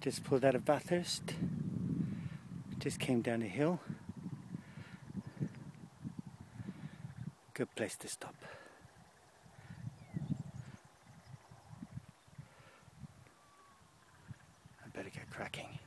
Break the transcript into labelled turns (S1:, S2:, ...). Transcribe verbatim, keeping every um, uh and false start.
S1: Just pulled out of Bathurst. Just came down a hill. Good place to stop. I better get cracking.